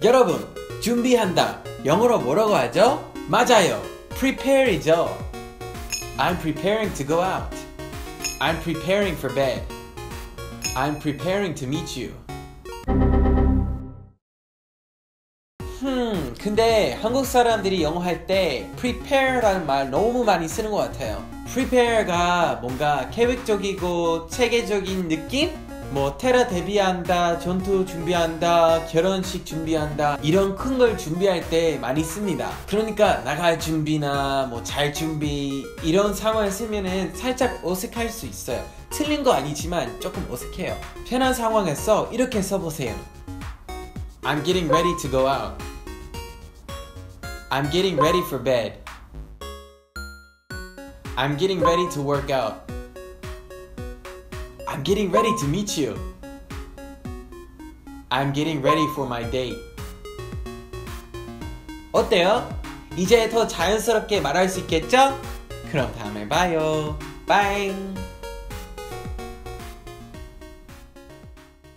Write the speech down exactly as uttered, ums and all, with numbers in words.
여러분, 준비한다. 영어로 뭐라고 하죠? 맞아요. prepare이죠. I'm preparing to go out. I'm preparing for bed. I'm preparing to meet you. 음, 근데 한국 사람들이 영어 할 때 prepare라는 말 너무 많이 쓰는 것 같아요. prepare가 뭔가 계획적이고 체계적인 느낌? 뭐 테러 대비한다, 전투 준비한다, 결혼식 준비한다 이런 큰 걸 준비할 때 많이 씁니다. 그러니까 나갈 준비나 뭐 잘 준비 이런 상황을 쓰면은 살짝 어색할 수 있어요. 틀린 거 아니지만 조금 어색해요. 편한 상황에서 이렇게 써보세요. I'm getting ready to go out. I'm getting ready for bed. I'm getting ready to work out. I'm getting ready to meet you. I'm getting ready for my date. 어때요? 이제 더 자연스럽게 말할 수 있겠죠? 그럼 다음에 봐요. 빠잉.